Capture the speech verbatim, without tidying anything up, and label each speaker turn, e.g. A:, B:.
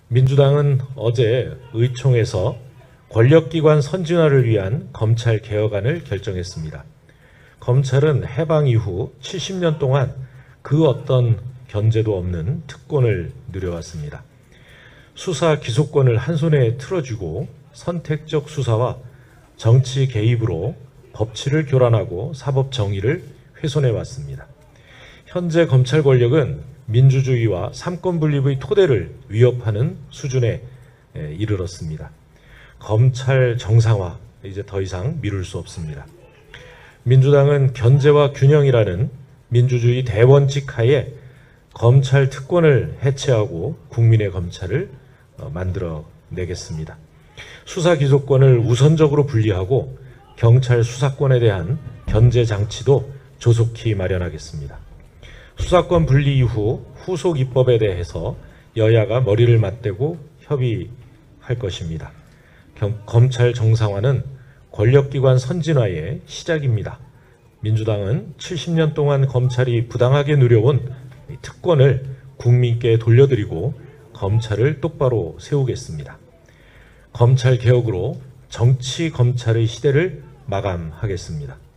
A: 민주당은 어제 의총에서 권력기관 선진화를 위한 검찰 개혁안을 결정했습니다. 검찰은 해방 이후 칠십 년 동안 그 어떤 견제도 없는 특권을 누려왔습니다. 수사 기소권을 한 손에 틀어주고 선택적 수사와 정치 개입으로 법치를 교란하고 사법 정의를 훼손해 왔습니다. 현재 검찰 권력은 민주주의와 삼권 분립의 토대를 위협하는 수준에 이르렀습니다. 검찰 정상화 이제 더 이상 미룰 수 없습니다. 민주당은 견제와 균형이라는 민주주의 대원칙 하에 검찰 특권을 해체하고 국민의 검찰을 만들어 내겠습니다. 수사 기소권을 우선적으로 분리하고 경찰 수사권에 대한 견제 장치도 조속히 마련하겠습니다. 수사권 분리 이후 후속 입법에 대해서 여야가 머리를 맞대고 협의할 것입니다. 경, 검찰 정상화는 권력기관 선진화의 시작입니다. 민주당은 칠십 년 동안 검찰이 부당하게 누려온 특권을 국민께 돌려드리고 검찰을 똑바로 세우겠습니다. 검찰 개혁으로 정치 검찰의 시대를 마감하겠습니다.